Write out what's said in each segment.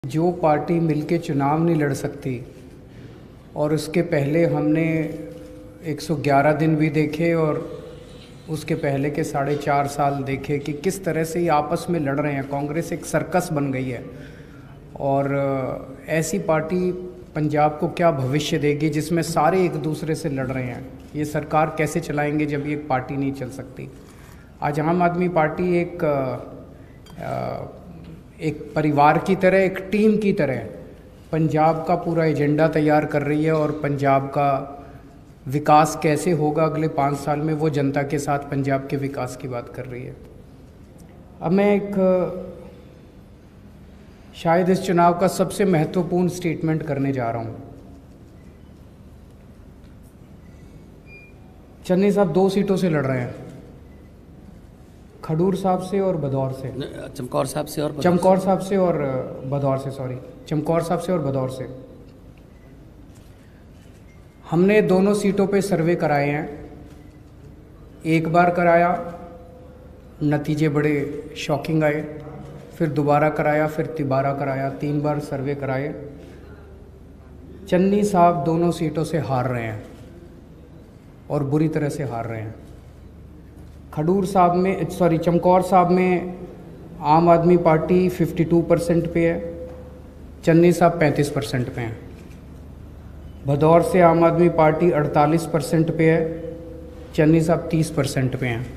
जो पार्टी मिलके चुनाव नहीं लड़ सकती और उसके पहले हमने 111 दिन भी देखे और उसके पहले के 4.5 साल देखे कि किस तरह से ये आपस में लड़ रहे हैं। कांग्रेस एक सर्कस बन गई है और ऐसी पार्टी पंजाब को क्या भविष्य देगी जिसमें सारे एक दूसरे से लड़ रहे हैं। ये सरकार कैसे चलाएंगे जब ये एक पार्टी नहीं चल सकती। आज आम आदमी पार्टी एक परिवार की तरह, एक टीम की तरह पंजाब का पूरा एजेंडा तैयार कर रही है और पंजाब का विकास कैसे होगा अगले 5 साल में, वो जनता के साथ पंजाब के विकास की बात कर रही है। अब मैं शायद इस चुनाव का सबसे महत्वपूर्ण स्टेटमेंट करने जा रहा हूँ। चन्नी साहब 2 सीटों से लड़ रहे हैं, खडूर साहब से और भदौर से। चमकौर साहब से और भदौर से। हमने दोनों सीटों पे सर्वे कराए हैं। एक बार कराया, नतीजे बड़े शॉकिंग आए, फिर दोबारा कराया, फिर तिबारा कराया, 3 बार सर्वे कराए। चन्नी साहब दोनों सीटों से हार रहे हैं और बुरी तरह से हार रहे हैं। चमकौर साहब में आम आदमी पार्टी 52% पे है, चन्नी साहब 35% पे हैं। भदौर से आम आदमी पार्टी 48% पे है, चन्नी साहब 30% पे हैं।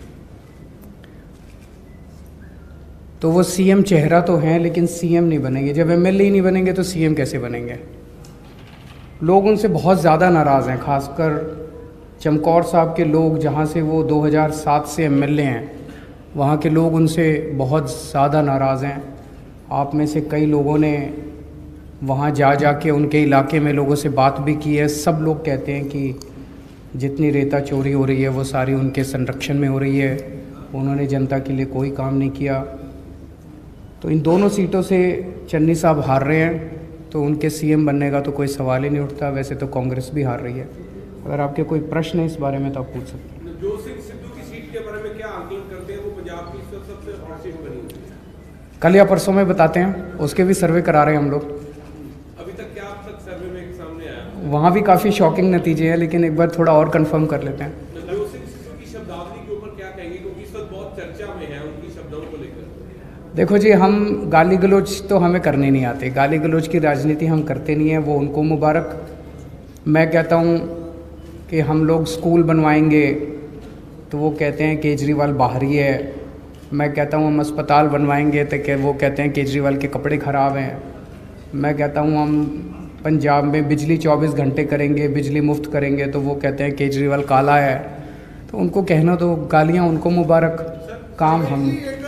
तो वो सीएम चेहरा तो हैं लेकिन सीएम नहीं बनेंगे। जब एमएलए ही नहीं बनेंगे तो सीएम कैसे बनेंगे। लोग उनसे बहुत ज़्यादा नाराज़ हैं, खासकर चमकौर साहब के लोग, जहाँ से वो 2007 से एमएलए हैं, वहाँ के लोग उनसे बहुत ज़्यादा नाराज़ हैं। आप में से कई लोगों ने वहाँ जा के उनके इलाके में लोगों से बात भी की है। सब लोग कहते हैं कि जितनी रेता चोरी हो रही है वो सारी उनके संरक्षण में हो रही है, उन्होंने जनता के लिए कोई काम नहीं किया। तो इन दोनों सीटों से चन्नी साहब हार रहे हैं, तो उनके सीएम बनने का तो कोई सवाल ही नहीं उठता। वैसे तो कांग्रेस भी हार रही है। अगर आपके कोई प्रश्न है इस बारे में तो आप पूछ सकते हैं। जो सिंह सिद्धू की सीट के बारे में क्या आकलन करते हैं? वो पंजाब की सबसे हॉट सीट बनी हुई है। कल या परसों में बताते हैं, उसके भी सर्वे करा रहे हैं हम लोग। अभी तक क्या अब तक सर्वे में सामने आया? वहाँ भी काफ़ी शॉकिंग नतीजे हैं, लेकिन एक बार थोड़ा और कंफर्म कर लेते हैं। जो सिंह सिद्धू की शब्दावली के ऊपर क्या कहेंगे, क्योंकि इस वक्त बहुत चर्चा में है उनकी शब्दों को लेकर? देखो जी, हम गाली गलौज तो हमें करने नहीं आते, गाली गलौज की राजनीति हम करते नहीं हैं, वो उनको मुबारक। मैं कहता हूँ कि हम लोग स्कूल बनवाएंगे तो वो कहते हैं केजरीवाल बाहरी है। मैं कहता हूँ हम अस्पताल बनवाएंगे तो वो कहते हैं केजरीवाल के कपड़े ख़राब हैं। मैं कहता हूँ हम पंजाब में बिजली 24 घंटे करेंगे, बिजली मुफ्त करेंगे, तो वो कहते हैं केजरीवाल काला है। तो उनको कहना तो गालियाँ उनको मुबारक, काम हम